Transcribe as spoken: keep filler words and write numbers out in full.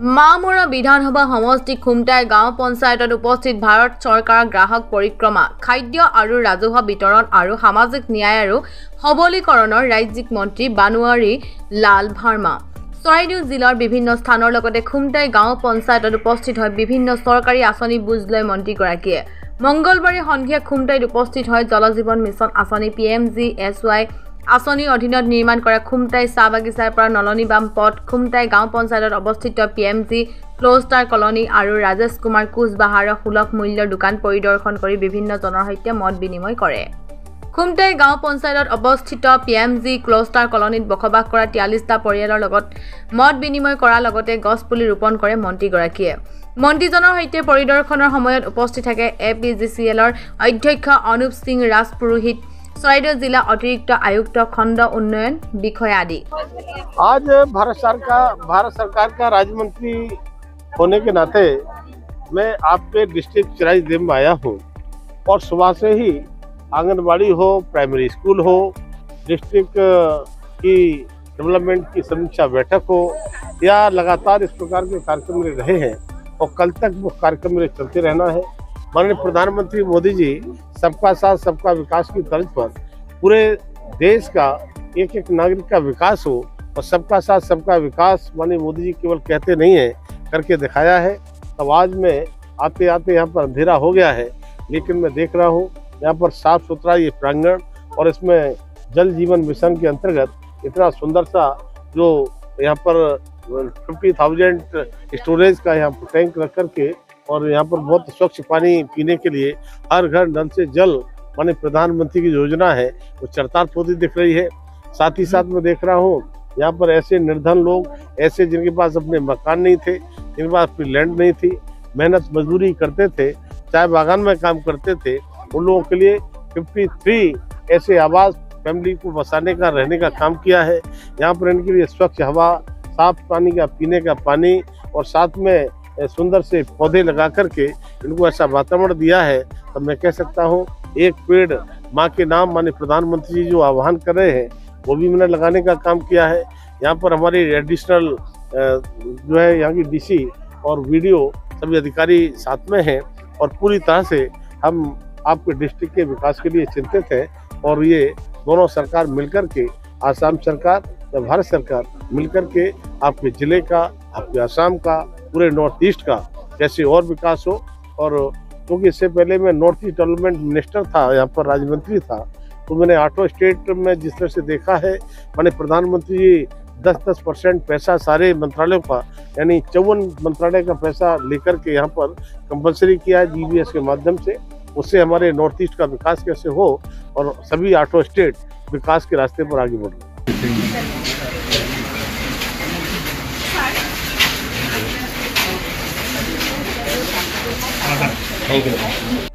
मामुरा विधानसभा समष्टि खुमटाई गाँव पंचायत उपस्थित भारत सरकार ग्राहक परिक्रमा खाद्य और राजहुआ वितरण और सामाजिक न्याय और सबलीकৰণৰ राज्यिक मंत्री बानुआरी लाल भार्मा चराइदेउ जिलार विभिन्न स्थाনৰ লগতে खुमटाई गाँव पंचायत उपस्थित है विभिन्न सरकारी आँचनी बुज लय मंत्रीगराकीয়ে मंगलबारे सन्धिया खुमटाईत उपस्थित है जल जीवन मिशन आँचनी P M G S Y आँचनीर अधीনত निर्माण কৰা खुमटाई चाह बागिचार पर नलनी बाम पथ खुमटाई गाँव पंचायत अवस्थित पी एम जी क्लोस्टार कलनी और राजेश कुमार कुचबाहार सुलभ मूल्यर दुकान परिदर्शन कर विभिन्न जনৰ सৈতে मत विनिमय करे। खुमटाई गाँव पंचायत अवस्थित पी एम जी क्लोस्टार कलनीत बसबास কৰা তিয়াল্লিশটা परियाলৰ লগত मत विनिमय কৰাৰ লগতে গছ পুলি ৰোপণ কৰে মন্ত্ৰীগৰাকীয়ে। মন্ত্ৰীজনৰ সৈতে পৰিদৰ্শনৰ সময়ত উপস্থিত থাকে এ পি জি চি এলৰ অধ্যক্ষ অনুপ সিং ৰাজপুৰোহিত चराइदेउ जिला अतिरिक्त आयुक्त खंड उन्नयन विषय आदि। आज भारत सरकार भारत सरकार का राज्य मंत्री होने के नाते मैं आपके डिस्ट्रिक्ट चराइदेउ में आया हूँ और सुबह से ही आंगनबाड़ी हो, प्राइमरी स्कूल हो, डिस्ट्रिक्ट की डेवलपमेंट की समीक्षा बैठक हो या लगातार इस प्रकार के कार्यक्रम में रहे हैं और कल तक वो कार्यक्रम में चलते रहना है। माननीय प्रधानमंत्री मोदी जी सबका साथ सबका विकास की तर्ज पर पूरे देश का एक एक नागरिक का विकास हो और सबका साथ सबका विकास माननीय मोदी जी केवल कहते नहीं है, करके दिखाया है। तब आज मैं आते आते यहाँ पर अंधेरा हो गया है, लेकिन मैं देख रहा हूँ यहाँ पर साफ सुथरा ये प्रांगण और इसमें जल जीवन मिशन के अंतर्गत इतना सुंदर सा जो यहाँ पर फिफ्टी थाउजेंड स्टोरेज का यहाँ पर टैंक रख करके और यहाँ पर बहुत स्वच्छ पानी पीने के लिए हर घर नल से जल माने प्रधानमंत्री की योजना है वो चरतार्थ होती दिख रही है। साथ ही साथ मैं देख रहा हूँ यहाँ पर ऐसे निर्धन लोग, ऐसे जिनके पास अपने मकान नहीं थे, जिनके पास अपनी लैंड नहीं थी, मेहनत मजदूरी करते थे, चाय बागान में काम करते थे, उन लोगों के लिए तिरेपन ऐसे आवास फैमिली को बसाने का रहने का काम किया है। यहाँ पर इनके लिए स्वच्छ हवा, साफ पानी का पीने का पानी और साथ में सुंदर से पौधे लगा करके इनको ऐसा वातावरण दिया है। तो मैं कह सकता हूँ एक पेड़ माँ के नाम माने प्रधानमंत्री जी जो आह्वान कर रहे हैं वो भी मैंने लगाने का काम किया है। यहाँ पर हमारे एडिशनल जो है यहाँ की डीसी और वीडियो सभी अधिकारी साथ में हैं और पूरी तरह से हम आपके डिस्ट्रिक्ट के विकास के लिए चिंतित हैं और ये दोनों सरकार मिलकर के, आसाम सरकार या भारत सरकार मिलकर के आपके जिले का, आपके आसाम का, पूरे नॉर्थ ईस्ट का कैसे और विकास हो। और क्योंकि इससे पहले मैं नॉर्थ ईस्ट डेवलपमेंट मिनिस्टर था, यहाँ पर राज्य मंत्री था, तो मैंने आठों स्टेट में जिस तरह से देखा है माने प्रधानमंत्री जी दस दस परसेंट पैसा सारे मंत्रालयों का यानी चौवन मंत्रालय का पैसा लेकर के यहाँ पर कंपलसरी किया है जी बी एस के माध्यम से। उससे हमारे नॉर्थ ईस्ट का विकास कैसे हो और सभी आठों स्टेट विकास के रास्ते पर आगे बढ़ रहे हैं। Thank you.